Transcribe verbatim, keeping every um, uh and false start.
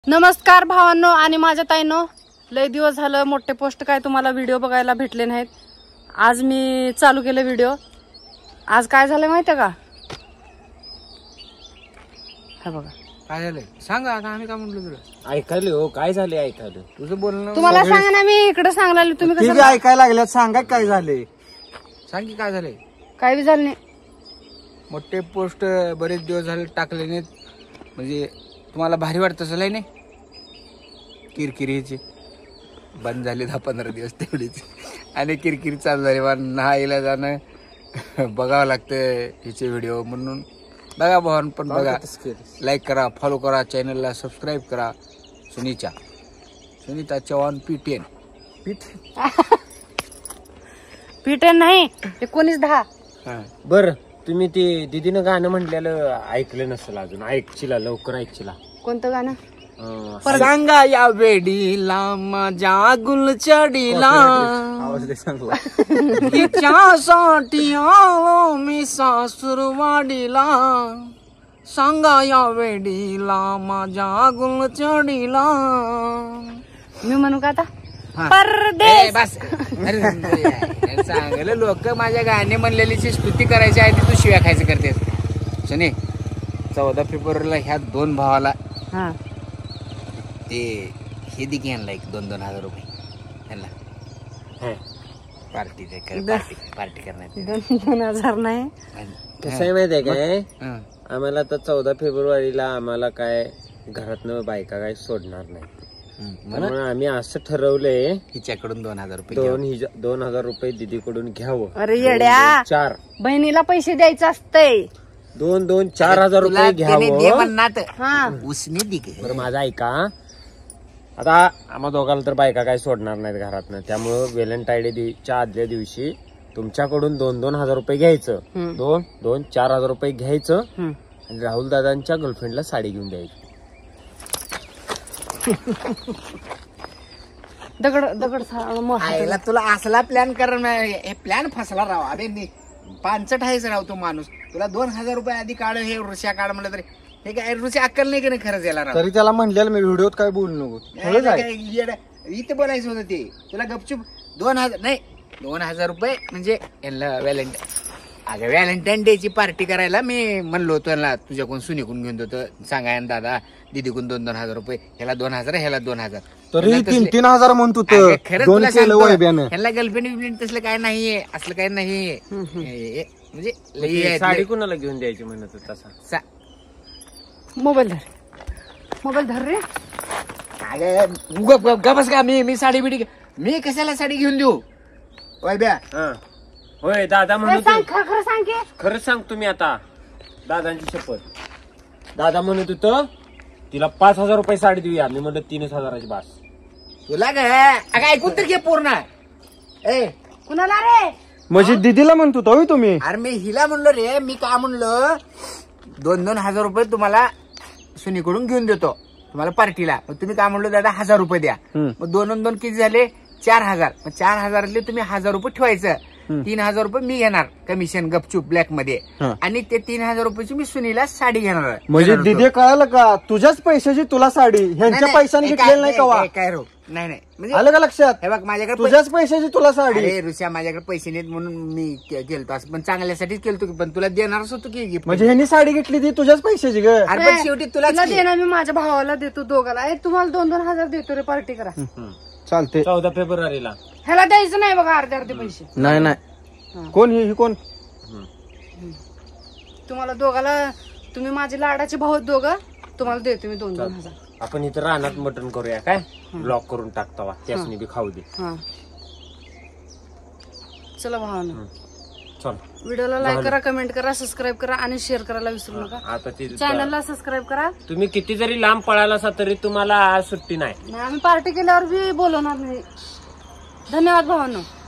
नमस्कार भावांनो आणि माझ्या ताईंनो, लय दिवस झालं मोठे पोस्ट काय तुम्हाला व्हिडिओ बघायला भेटले नाहीत. आज मी चालू केले व्हिडिओ. आज काय झालं माहितीये का? हे बघा काय झालंय सांगा आता. आम्ही काय म्हणलो तुला ऐकायला हो काय झाले ऐकायला तुझं बोलणं तुम्हाला सांगा ना, मी इकडे सांगायला तुम्ही ठीक कसं आहे ऐकायला लागल्यात. सांगा काय झाले. सांग की काय झालंय. काय बी झालं नाही. मोठे पोस्ट बरेच दिवस झाले टाकले नाहीत, म्हणजे तुम्हाला भारी वाटत असेल नाही. किरकिरीची बंद झाली दहा पंधरा दिवस तेवढीच, आणि किरकिरी चालू झाली. मला नाहीला जाणं बघावं लागतं हिचे व्हिडिओ, म्हणून बघा भावान पण बघा. लाईक करा, फॉलो करा, चॅनलला सबस्क्राईब करा. Sunita Sunita Chavan P ten P ten नाही, एकोणीस दहा. बर तुम्ही ते दीदीनं गाणं म्हटलेलं ऐकलं नसेल अजून. ऐकचिला लवकर ऐकचिला. कोणतं गाणं? सांगा या वेडीला माझ्या गुलचडीला आवाज दे सांगला. तिच्यासाठी आलो मी सासूरवाडीला. सांगा या वेडीला माझ्या गुलचडीला. मी म्हणू का आता? हा. परदेश. ए, बस सांगले लोक माझ्या गाणे म्हणलेलीची स्तुती करायची आहे, ती तू शिव्या खायचं करतेस. शनी चौदा फेब्रुवारीला ह्या दोन भावाला हा ते हे दिकी आणला एक दोन दोन हजार रुपये त्यांना पार्टी पार्टी पार्टी करण्यात. दोन दोन हजार नाही, कसं आहे माहिती आहे काय, हं. आम्हाला तर चौदा फेब्रुवारीला आम्हाला काय घरातनं बायका काय सोडणार नाही. हं. म्हणून आम्ही असं ठरवलंय हिच्याकडून दोन हजार रुपये दोन हिजा- दोन हजार रुपये दीदीकडून घ्यावं. अरे येड्या, चार बहिणीला पैसे द्यायचं असतंय. दोन दोन चार हजार रुपये घ्यावं. म्हणणार हा उसने दिके. बरं माझा ऐका. आता आम्हा दोघाला तर बायका काय सोडणार नाहीत घरातनं, त्यामुळं व्हॅलेंटाईन डेच्या आदल्या दिवशी तुमच्याकडून दोन दोन हजार रुपये घ्यायचं. हं. दोन दोन चार हजार रुपये घ्यायचं हं. आणि राहुल दादांच्या गर्लफ्रेंडला साडी घेऊन द्यायची. दगड दगड सा- मोठा. आईला तुला असला प्लॅन कर. हे प्लॅन फसला राव. अरे नी- पानसट आहेच राव तो माणूस. तुला दोन हजार रुपये आधी काढ, हे रुस्या काढ म्हणलं तरी हे काय रुस्या अक्कल नाही की नाही खरंच याला राव. तरी त्याला म्हणलेलं मी व्हिडिओत काय बोलू नको. नाही, काय येडं. इथं बोलायचं होतं ते तुला गपचूप. दोन हजार नाही, दोन हजार रुपये म्हणजे यांना व्हॅलेंटाईन अगं व्हॅलेंटाईन डेची पार्टी करायला मी म्हणलो होतो यांना, तुझ्याकडून सुनीकून घेऊन होतं. सांगा ना दादा, दीदीकून दोन दोन हजार रुपये, ह्याला दोन हजार ह्याला दोन हजार तरी तीन तीन हजार म्हणतो अगं, खरंच तुला सांगतो, ह्याला गर्लफ्रेंड बिलफ्रेंड तसलं काय नाहीये, असलं काय नाहीये. हे- म्हणजे लई आहे. साडी कुणाला घेऊन द्यायची म्हणत होता तसा. सा- मोबाईल धर, मोबाईल धर रे. अगं, गप- गप- गपच का मी मी साडी बिडी मी कशाला साडी घेऊन देऊ वैब्या. हा. होय दादा ए, म्हणत सांग, खरं खरं सांग की. खरंच सांग तुम्ही आता. दादांची शपथ. दादा म्हणत होतं तिला पाच हजार रुपये साडी देऊया. मी म्हणलं तीनच हजाराची बास. तुला काय अगं ऐकून तर घे पूर्ण. ए कुणाला रे? म्हणजे दीदीला म्हणतो तो तुम्ही. अरे मी हिला म्हणलो रे. मी काय म्हणलो, दोन दोन हजार रुपये तुम्हाला सुनीकडून घेऊन देतो तुम्हाला पार्टीला. मग तुम्ही काय म्हणलो, दादा हजार रुपये द्या. मग दोन दोन किती झाले, चार हजार. मग चार हजारातले तुम्ही हजार रुपये ठेवायचं. तीन हजार रुपये मी घेणार कमिशन गपचूप ब्लॅक मध्ये, आणि ते तीन हजार रुपयाची मी सुनीला साडी घेणार. म्हणजे दीदी कळालं का, तुझ्याच पैशाची तुला साडी, ह्यांच्या पैशाने घेतलेलं नाही का? काय रो नाही नाही म्हणजे आलं का लक्षात? हे बघ, माझ्याकडे तुझ्याच पैशाची तुला साडी. अरे रुस्या, माझ्याकडे पैसे नाहीत म्हणून मी के- केलतो असं, पण चांगल्यासाठीच केलतो की. पण तुला देणारच होतो की गिफ्ट. म्हणजे ह्यांनी साडी घेतली ती तुझ्याच पैशाची ग. अरे पण शेवटी तुलाच तुला की. देणार मी, माझ्या भावाला देतो, दोघाला. ए, तुम्हाला दोन दोन हजार देतो रे, पार्टी करा. चालते. चौदा फेब्रुवारीला ह्याला द्यायचं नाही बघा अर्धे अर्धे पैसे. नाही नाही. कोण ही कोण? तुम्हाला दोघाला, तुम्ही माझे लाडाचे भाऊ आहेत दोघं, तुम्हाला देतो मी दोन दोन हजार. आपण इथं रानात मटण करूया काय? ब्लॉक करून टाकता त्यासनी बी खाऊ दे. हा चला भावानं, चल व्हिडिओला लाईक करा, कमेंट करा, सबस्क्राईब करा आणि शेअर करायला विसरू नका. आता ती चॅनलला सबस्क्राईब करा. तुम्ही किती जरी लांब पळाला असा तरी तुम्हाला आज सुट्टी नाही. नाही, आम्ही पार्टी केल्यावर बी बोलवणार नाही. धन्यवाद भावांनो.